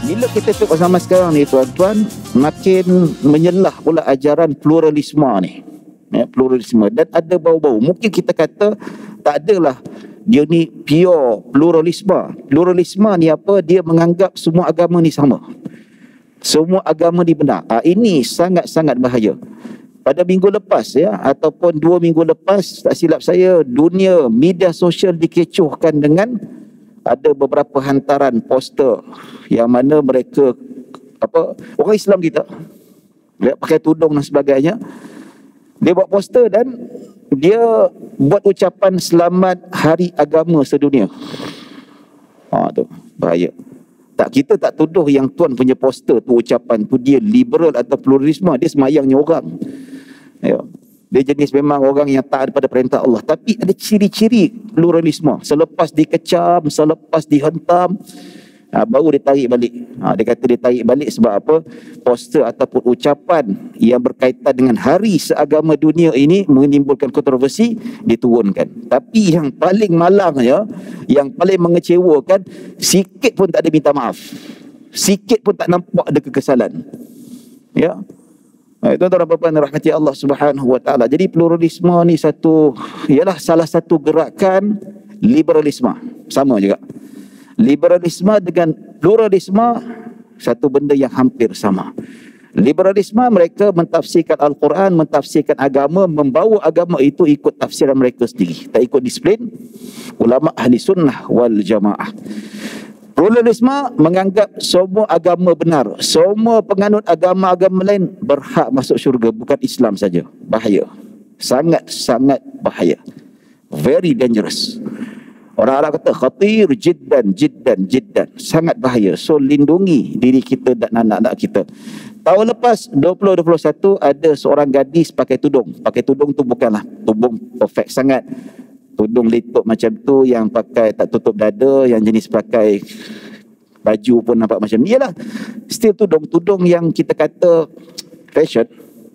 Bila kita tengok zaman sekarang ni tuan-tuan, makin menyelah pula ajaran pluralisme ni. Ya, pluralisme, dan ada bau-bau. Mungkin kita kata tak adalah dia ni pure pluralisme. Pluralisme ni apa? Dia menganggap semua agama ni sama. Semua agama ni benar. Ini sangat-sangat bahaya. Pada minggu lepas ya, ataupun 2 minggu lepas, tak silap saya, dunia media sosial dikecohkan dengan ada beberapa hantaran poster yang mana mereka orang Islam kita, dia pakai tudung dan sebagainya, dia buat poster dan dia buat ucapan selamat Hari Agama Sedunia. Tu bahaya. Kita tak tuduh yang tuan punya poster tu, ucapan tu dia liberal atau pluralisme. Dia semayangnya orang. Ya. Dia jenis memang orang yang taat pada perintah Allah. Tapi ada ciri-ciri pluralisme. Selepas dikecam, selepas dihentam, baru dia tarik balik. Dia kata dia tarik balik sebab apa? Poster ataupun ucapan yang berkaitan dengan hari seagama dunia ini menimbulkan kontroversi, diturunkan. Tapi yang paling malangnya, yang paling mengecewakan, sikit pun tak ada minta maaf. Sikit pun tak nampak ada kekesalan. Ya. Tuan-tuan dan puan-puan rahmati Allah Subhanahu wa taala. Jadi pluralisme ni ialah salah satu gerakan liberalisme. Sama juga. Liberalisme dengan pluralisme satu benda yang hampir sama. Liberalisme mereka mentafsirkan Al-Quran, mentafsirkan agama, membawa agama itu ikut tafsiran mereka sendiri, tak ikut disiplin ulama ahli sunnah wal jamaah. Pluralisme menganggap semua agama benar, semua penganut agama-agama lain berhak masuk syurga, bukan Islam saja. Bahaya, sangat-sangat bahaya, very dangerous. Orang Arab kata khatir jiddan, sangat bahaya. So lindungi diri kita dan anak-anak kita. Tahun lepas 2021 ada seorang gadis pakai tudung. Pakai tudung tu bukanlah tudung perfect sangat, tudung letup macam tu yang pakai tak tutup dada, yang jenis pakai baju pun nampak macam ni. Yalah, still tudung yang kita kata fashion.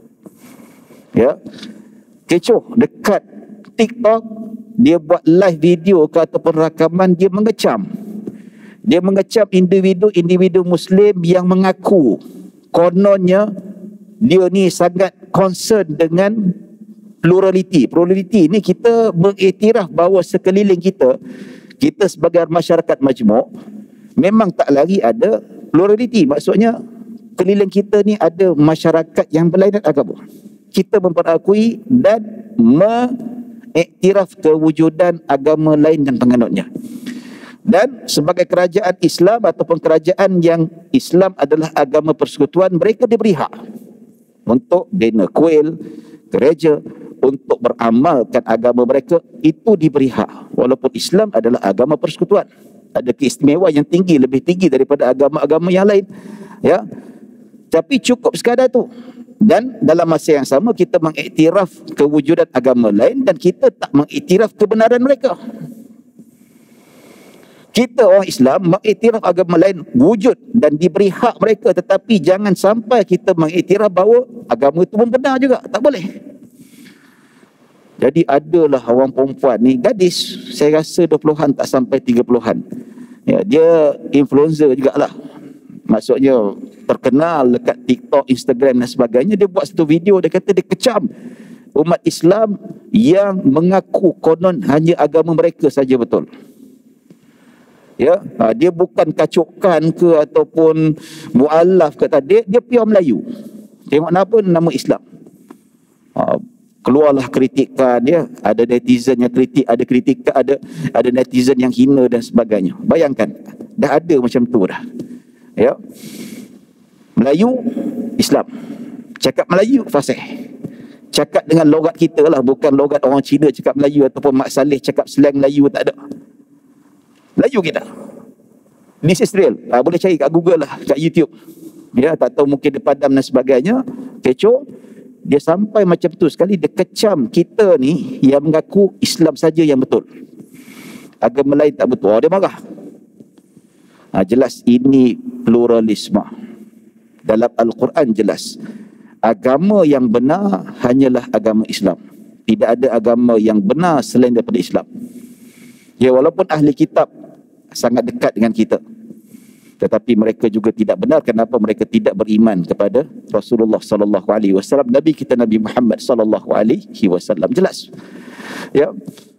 Ya, kecoh dekat TikTok. Dia buat live video ke ataupun rakaman, dia mengecam. Dia mengecam individu Muslim yang mengaku kononnya dia ni sangat concern dengan plurality. Plurality ni kita mengiktiraf bahawa sekeliling kita sebagai masyarakat majmuk memang tak lagi ada plurality. Maksudnya keliling kita ni ada masyarakat yang berlainan agama. Kita memperakui dan iktiraf kewujudan agama lain dan penganutnya. Dan sebagai kerajaan Islam ataupun kerajaan yang Islam adalah agama persekutuan, mereka diberi hak untuk bina kuil, gereja, untuk beramalkan agama mereka, itu diberi hak. Walaupun Islam adalah agama persekutuan, ada keistimewaan yang tinggi, lebih tinggi daripada agama-agama yang lain. Ya, tapi cukup sekadar tu. Dan dalam masa yang sama kita mengiktiraf kewujudan agama lain dan kita tak mengiktiraf kebenaran mereka. Kita orang Islam mengiktiraf agama lain wujud dan diberi hak mereka, tetapi jangan sampai kita mengiktiraf bahawa agama itu pun benar juga. Tak boleh. Jadi adalah orang perempuan ni, gadis, saya rasa 20-an tak sampai 30-an. Ya, dia influencer jugalah. Maksudnya terkenal dekat TikTok, Instagram dan sebagainya. Dia buat satu video, dia kata dia kecam umat Islam yang mengaku konon hanya agama mereka saja betul. Ya, dia bukan kacukan ke ataupun mualaf ke tadi, dia pure Melayu. Tengok nama Islam. Keluarlah kritikan dia, ada netizen yang kritik, ada netizen yang hina dan sebagainya. Bayangkan, dah ada macam tu dah. Ya. Melayu, Islam. Cakap Melayu, fasih. Cakap dengan logat kita lah, bukan logat orang Cina cakap Melayu ataupun Mak Saleh cakap slang Melayu, tak ada. Melayu kita. This is real. Boleh cari kat Google lah, kat YouTube. Ya, tak tahu mungkin dia padam dan sebagainya. Kecoh. Dia sampai macam tu sekali, dia kecam kita ni yang mengaku Islam saja yang betul. Agama lain tak betul. Dia marah. Jelas ini pluralisme. Dalam Al-Quran jelas, agama yang benar hanyalah agama Islam. Tidak ada agama yang benar selain daripada Islam. Ya, walaupun ahli kitab sangat dekat dengan kita, tetapi mereka juga tidak benar. Kenapa mereka tidak beriman kepada Rasulullah sallallahu alaihi wasallam, Nabi kita Nabi Muhammad sallallahu alaihi wasallam? Jelas. Ya.